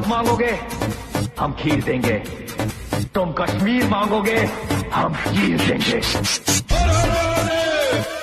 मांगोगे हम खीर देंगे, तुम कश्मीर मांगोगे हम हीर देंगे।